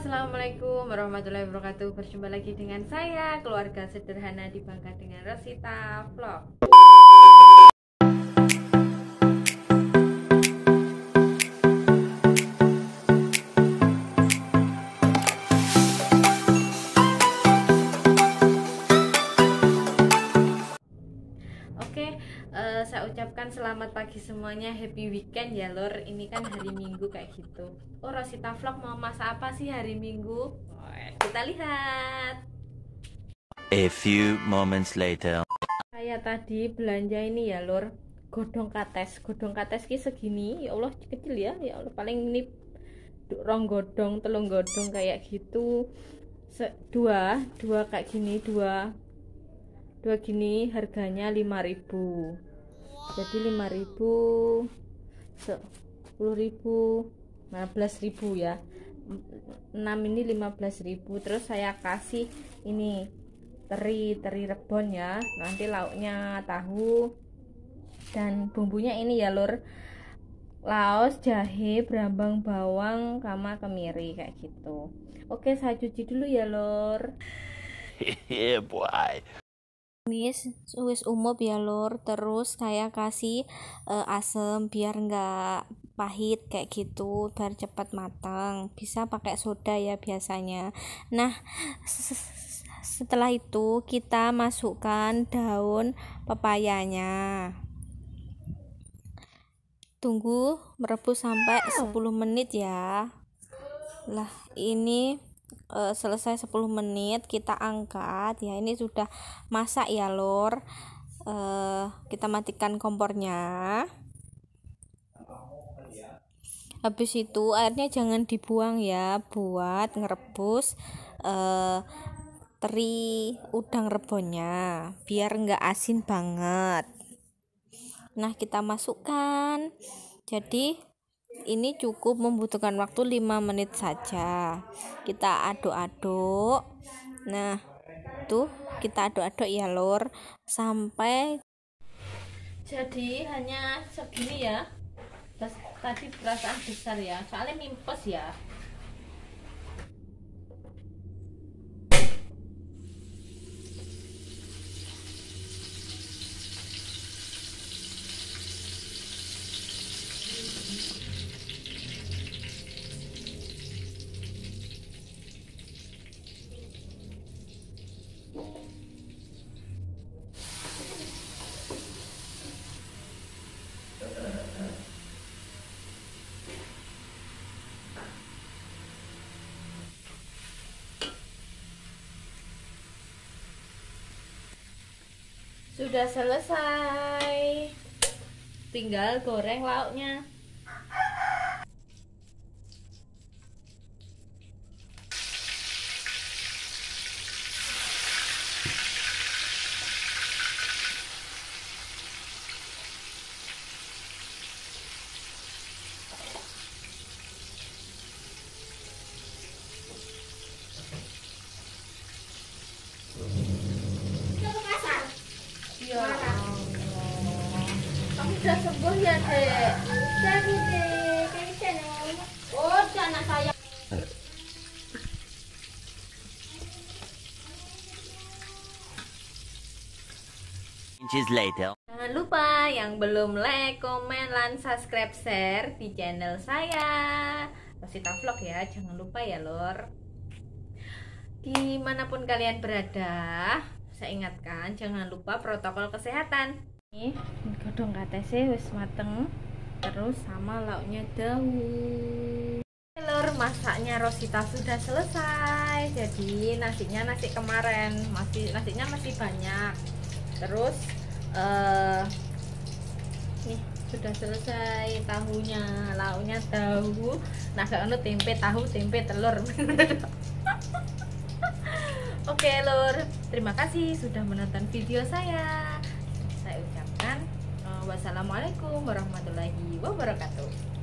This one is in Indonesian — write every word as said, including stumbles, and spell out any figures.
Assalamualaikum warahmatullahi wabarakatuh. Berjumpa lagi dengan saya, keluarga sederhana di Bangka dengan Rosita Vlog. Oke, uh, saya ucapkan selamat pagi semuanya, happy weekend ya lor. Ini kan hari Minggu kayak gitu. Oh, Rosita Vlog mau masak apa sih hari Minggu? Kita lihat. A few moments later. Saya tadi belanja ini ya lor, godong kates. Godong kates ki segini, ya Allah kecil ya, ya Allah paling ini rong godong, telung godong kayak gitu. Se dua, dua kayak gini, dua dua gini harganya lima ribu. Jadi lima ribu, sepuluh ribu, lima belas ribu ya. enam ini lima belas ribu. Terus saya kasih ini teri teri rebon ya. Nanti lauknya tahu dan bumbunya ini ya lur, laos, jahe, brambang, bawang, sama kemiri kayak gitu. Oke, saya cuci dulu ya lur. Yeah boy. Ini wis umum ya lur. Terus saya kasih uh, asam biar nggak pahit kayak gitu, biar cepat matang. Bisa pakai soda ya biasanya. Nah, setelah itu kita masukkan daun pepayanya. Tunggu merebus sampai sepuluh menit ya. Lah, ini Uh, selesai sepuluh menit, kita angkat ya. Ini sudah masak ya lor. Uh, kita matikan kompornya. Habis itu airnya jangan dibuang ya, buat ngerebus uh, teri udang rebonnya biar nggak asin banget. Nah, kita masukkan. Jadi ini cukup membutuhkan waktu lima menit saja. Kita aduk-aduk. Nah, tuh kita aduk-aduk ya lor sampai jadi hanya segini ya. Tadi perasaan besar ya, soalnya mimpes ya. Sudah selesai, tinggal goreng lauknya. Ya Allah, kamu udah sembuh ya dek? Udah dek, kayak channel. Oh, anak saya. Inches later. Jangan lupa yang belum like, komen, dan subscribe, share di channel saya Rosita Vlog ya. Jangan lupa ya lor. Dimanapun kalian berada, saya ingatkan jangan lupa protokol kesehatan. Nih, godong katesnya wis mateng. Terus sama lauknya daun. Lor, masaknya Rosita sudah selesai. Jadi nasinya nasi kemarin, masih nasinya masih banyak. Terus uh, nih sudah selesai tahunya, lauknya tahu. Nah, kalau tempe tahu, tempe telur. Oke lor, terima kasih sudah menonton video saya. Saya ucapkan uh, wassalamualaikum warahmatullahi wabarakatuh.